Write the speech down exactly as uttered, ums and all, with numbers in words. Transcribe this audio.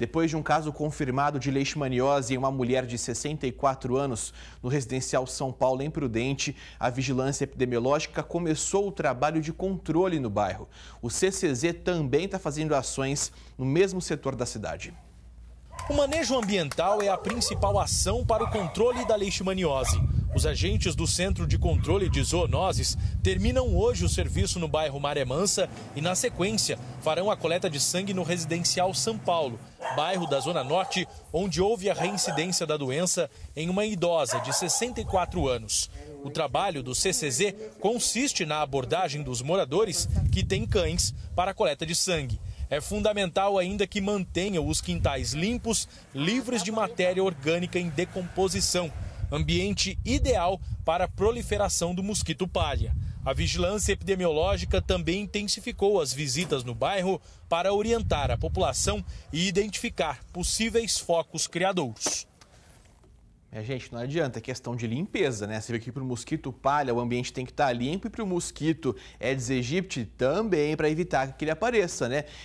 Depois de um caso confirmado de leishmaniose em uma mulher de sessenta e quatro anos no residencial São Paulo, em Prudente, a Vigilância Epidemiológica começou o trabalho de controle no bairro. O C C Z também está fazendo ações no mesmo setor da cidade. O manejo ambiental é a principal ação para o controle da leishmaniose. Os agentes do Centro de Controle de Zoonoses terminam hoje o serviço no bairro Maré Mansa e, na sequência, farão a coleta de sangue no residencial São Paulo, bairro da Zona Norte, onde houve a reincidência da doença em uma idosa de sessenta e quatro anos. O trabalho do C C Z consiste na abordagem dos moradores que têm cães para a coleta de sangue. É fundamental ainda que mantenham os quintais limpos, livres de matéria orgânica em decomposição. Ambiente ideal para a proliferação do mosquito palha. A vigilância epidemiológica também intensificou as visitas no bairro para orientar a população e identificar possíveis focos criadouros. É, gente, não adianta, é questão de limpeza, né? Você vê que para o mosquito palha o ambiente tem que estar limpo e para o mosquito Aedes aegypti também, para evitar que ele apareça, né?